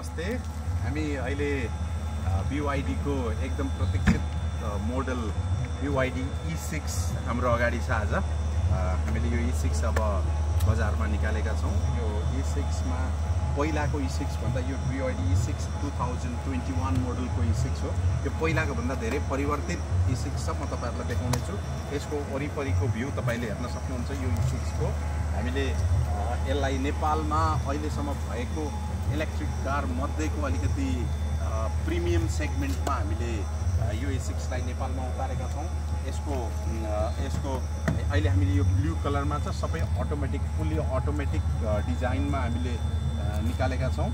नमस्ते। हामी अहिले BYD को एकदम प्रतीक्षित मोडल BYD E6 हाम्रो अगाडि छ। आज हामीले यो E6 अब बजारमा निकालेका छौं। यो E6 मा पहिलाको E6 भन्दा यो BYD E6 2021 मोडलको E6 हो। यो पहिलाको भन्दा धेरै परिवर्तित E6 छ। म तपाईहरुलाई देखाउने छु। यसको वरिपरिको भ्यू तपाईले हेर्न सक्नुहुन्छ। यो E6 को हामीले यसलाई नेपालमा अहिलेसम्म भएको इलेक्ट्रिक कार मध्येको अलिकति प्रिमियम सेगमेन्टमा हामीले यो E6 लाई नेपालमा उतारेका छौं। यसको अहिले हामीले यो ब्लू कलरमा छ। सबै अटोमेटिक फुल्ली अटोमेटिक डिजाइनमा हामीले निकालेका छौं।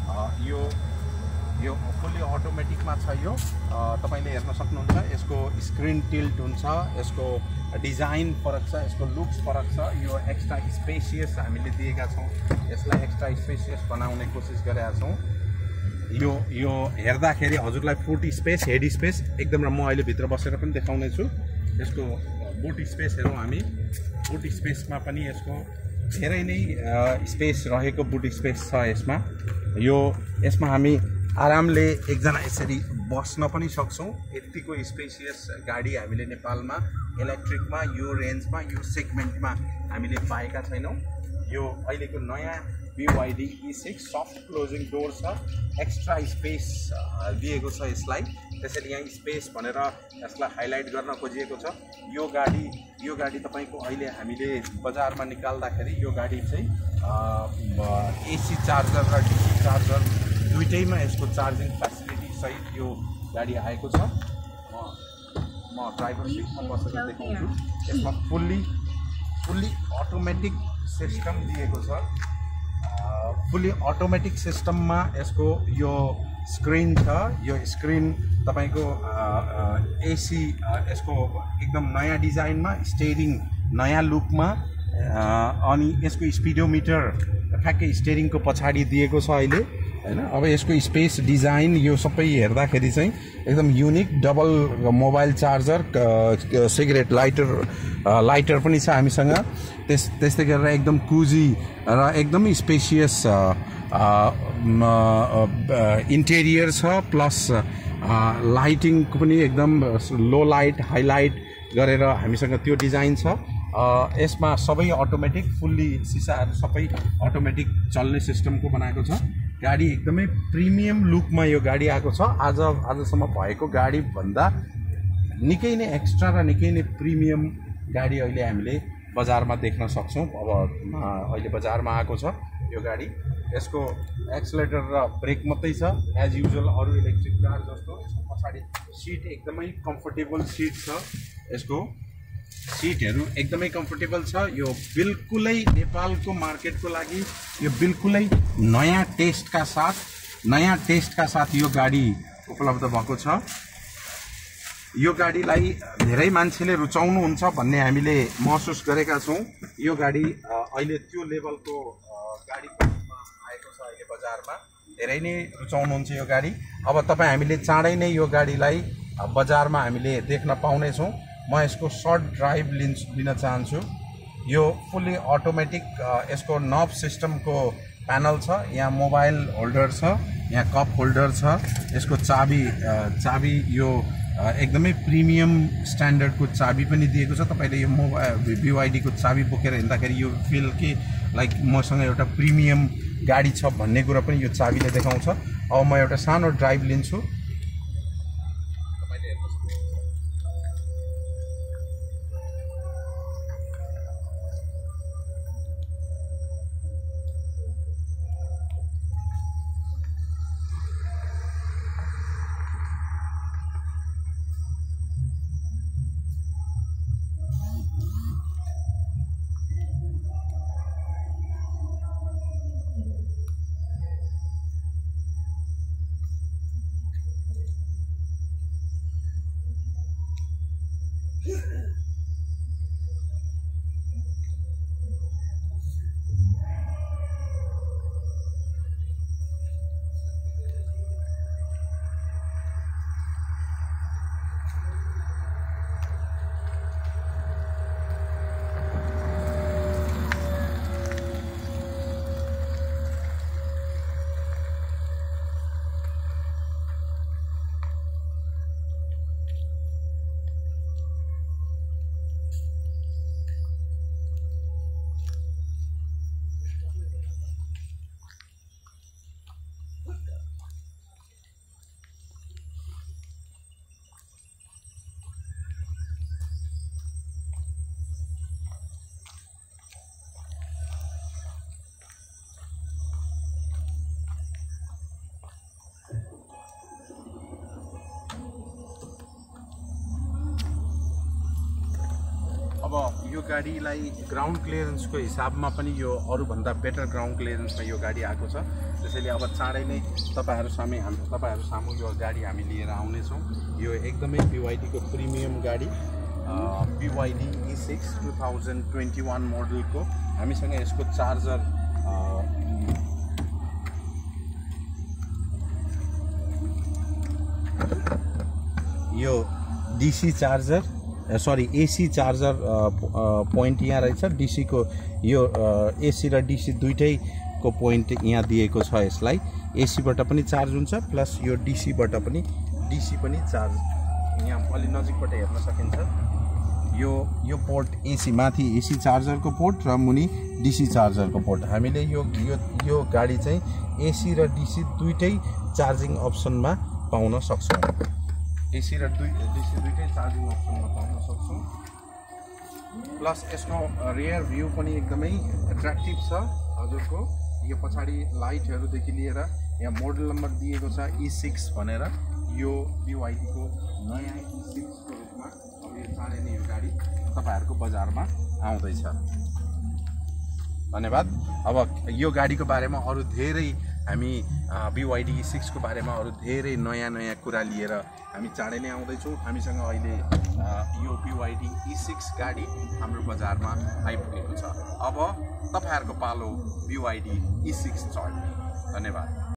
यो फुल्ली अटोमेटिकमा छ। यो तपाईले हेर्न सक्नुहुन्छ। यसको स्क्रिन टिल्ट हुन्छ। यसको डिजाइन फरक छ। यसको लुक्स फरक छ। यो एक्स्ट्रा स्पेसियस हामीले दिएका छौं। यसलाई एक्स्ट्रा स्पेसियस बनाउने कोसिस गरेका छौं। यो हेर्दाखेरि हजुरलाई फुट स्पेस, हेड स्पेस एकदम। र म अहिले भित्र बसेर पनि देखाउने छु। यसको बुट स्पेस हेरौँ हामी। बुट स्पेसमा पनि यसको धेरै नै स्पेस रहेको बुट स्पेस छ। यसमा हामी आरामले एकजना यसरी बस्न पनि सक्छौं। यतिको स्पेसियस गाडी हामीले नेपालमा इलेक्ट्रिकमा यो रेन्जमा यो सेगमेन्टमा हामीले पाएका छैनौं। यो अहिलेको नयाँ BYD E6 soft closing door छ। एक्स्ट्रा स्पेस दिएको छ यसलाई। त्यसैले यहाँ स्पेस भनेर यसलाई हाइलाइट गर्न खोजिएको छ। यो गाडी तपाईको अहिले हामीले बजारमा निकाल्दाखेरि यो गाडी चाहिँ AC चार्जर र DC चार्जर दुईटैमा यसको चार्जिङ फ्यासिलिटी सहित यो गाडी आएको छ। म ड्राइभर सिटमा बसेर देखाउँछु। यसमा फुल्ली अटोमेटिक सिस्टम दिएको छ। फुल्ली अटोमेटिक सिस्टममा यसको यो स्क्रिन छ। यो स्क्रिन तपाईको AC यसको एकदम नयाँ डिजाइनमा, स्टेयरिङ नयाँ लुकमा, अनि यसको स्पिडोमिटर ठ्याक्कै स्टेयरिङको पछाडि दिएको छ अहिले, हैन। अब यसको स्पेस, डिजाइन यो सबै हेर्दाखेरि चाहिँ एकदम unique. Double mobile charger, cigarette lighter पनि छ हामीसँग। त्यस्तै गरेर एकदम कुजी र एकदम स्पेसियस इन्टेरियर छ। प्लस लाइटिङको पनि एकदम लो लाइट, हाइलाइट गरेर हामीसँग त्यो डिजाइन छ। यसमा सबै अटोमेटिक, फुल्ली सिसाहरू सबै अटोमेटिक चल्ने सिस्टमको बनाएको छ। गाडी एकदमै प्रिमियम लुकमा यो गाडी आएको छ। आजसम्म भएको गाडी भन्दा निकै नै एक्स्ट्रा र निकै नै प्रिमियम गाडी अहिले हामीले बजारमा देख्न सक्छौं। अब अहिले बजारमा आएको छ यो गाडी। यसको एक्सलेटर र ब्रेक मात्रै छ एज युजुअल अरु इलेक्ट्रिक कार जस्तो। यसको पछाडि सिट एकदमै कम्फर्टेबल सिट छ। यसको सिटहरु एकदमै कम्फर्टेबल छ। यो बिल्कुलै नेपालको मार्केटको लागि यो बिल्कुलै नयाँ टेस्टका साथ यो गाडी उपलब्ध भएको छ। यो गाडीलाई धेरै मान्छेले रुचाउनुहुन्छ भन्ने हामीले महसुस गरेका छौं। यो गाडी अहिले त्यो लेभलको गाडीको रूपमा आएको छ। अहिले बजारमा धेरै नै रुचाउनुहुन्छ यो गाडी। अब हामीले चाँडै नै यो गाडीलाई बजारमा हामीले देख्न पाउने छौं। म यसको सर्ट ड्राइभ लिन चाहन्छु। यो फुल्ली अटोमेटिक यसको नब सिस्टमको प्यानल छ। यहाँ मोबाइल होल्डर छ, यहाँ कप होल्डर छ। यसको चाबी यो एकदमै प्रिमियम स्ट्यान्डर्डको चाबी पनि दिएको छ। तपाईले यो BYD को चाबी बोकेर हिँड्दाखेरि यो फिल कि लाइक मसँग एउटा प्रिमियम गाडी छ भन्ने कुरा पनि यो चाबीले देखाउँछ। अब म एउटा सानो ड्राइभ लिन्छु। अब यो गाडीलाई ग्राउन्ड क्लियरेन्सको हिसाबमा पनि यो अरूभन्दा बेटर ग्राउन्ड क्लियरेन्समा यो गाडी आएको छ। त्यसैले अब चाँडै नै तपाईँहरू सामु यो गाडी हामी लिएर आउनेछौँ। यो एकदमै BYD को प्रिमियम गाडी BYD E6 2021 मोडलको। हामीसँग यसको चार्जर यो DC charger AC charger point यहाँ रहेछ। DC को यो AC र DC दुईटैको पोइन्ट यहाँ दिएको छ। यसलाई AC बाट पनि चार्ज हुन्छ प्लस यो DC बाट पनि चार्ज यहाँ अलि नजिकबाट हेर्न सकिन्छ। यो पोर्ट AC माथि AC चार्जरको पोर्ट र मुनि DC चार्जरको पोर्ट। हामीले यो गाडी चाहिँ AC र DC दुईटै चार्जिङ अप्सनमा पाउन सक्छौँ। AC र DC दुईटै चार्जिङ अप्सनमा पाउन सक्छौँ। प्लस यसको रियर भ्यू पनि एकदमै एट्र्याक्टिभ छ हजुरको। यो पछाडि लाइटहरूदेखि लिएर यहाँ मोडल नम्बर दिएको छ E6 भनेर। यो BYD को नयाँ E6 को रूपमा अब यो चाँडै नै यो गाडी तपाईँहरूको बजारमा आउँदैछ। धन्यवाद। अब यो गाडीको बारेमा अरू धेरै हामी BYD E6 को बारेमा अरू धेरै नयाँ कुरा लिएर हामी चाँडै नै आउँदैछौँ। हामीसँग अहिले यो BYD E6 गाडी हाम्रो बजारमा आइपुगेको छ। अब तपाईँहरूको पालो BYD E6 चढ्ने। धन्यवाद।